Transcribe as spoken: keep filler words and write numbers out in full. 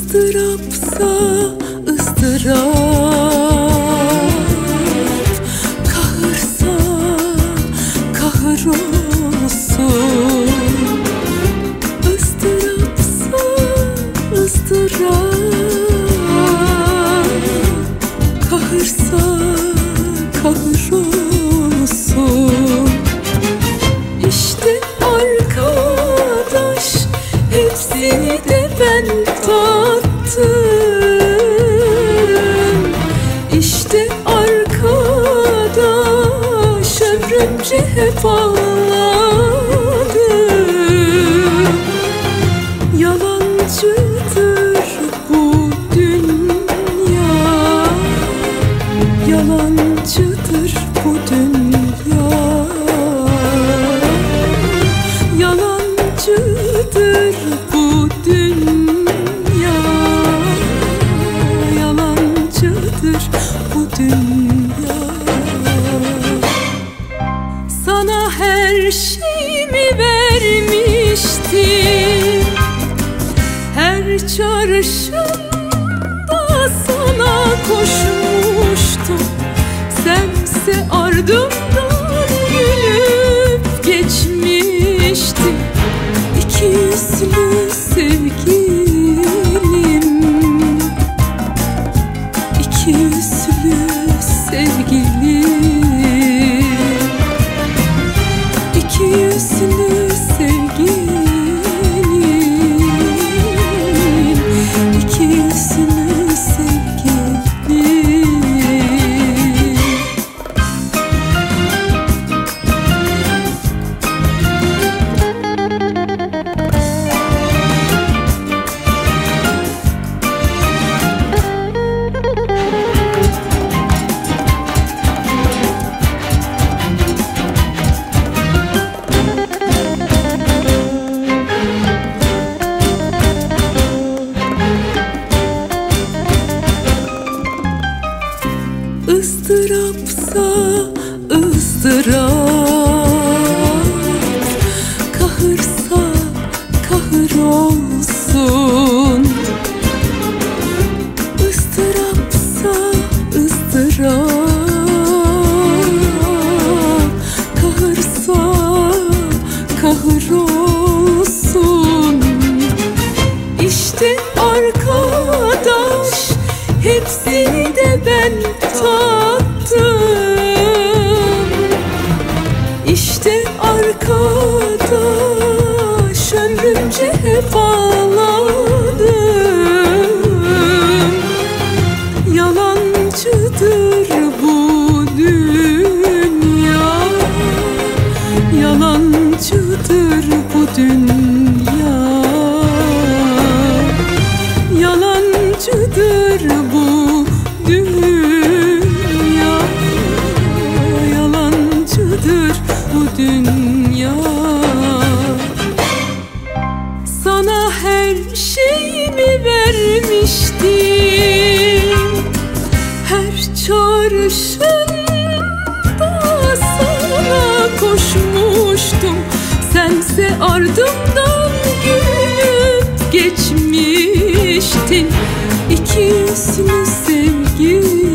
ıstırapsa ıstırap, kahırsa kahır olsun. Istırapsa ıstırap, kahırsa kahır olsun. İşte arkadaş, hepsini de ben tattım. İşte arkadaş, ömrümce hep ağladım. Yalancıdır bu dünya, yalancıdır bu dünya, yalancıdır bu dünya, yalancıdır bu dünya. Sana her şeyimi vermiştim, her çağrışımda sana koşmuştum. Sense ardımdan gülüp geçmiştin. İki yüzlü sevgilim, iki yüzlü sevgilim, iki yüzlü sevgilim, iki yüzlü sevgilim. Istırapsa ıstırap, kahırsa kahır olsun. Istırapsa ıstırap, kahırsa kahır olsun. İşte arkadaş, hepsini de ben tattım. İşte arkadaş, ömrümce hep ağladım. Yalancıdır bu dünya, yalancıdır bu dünya, yalancıdır bu dünya, yalancıdır bu dünya. Sana her şeyimi vermiştim, her çağrışımda sana koşmuştum. Sense ardımdan gülüp geçmiştin. İki yüzlü sevgilim,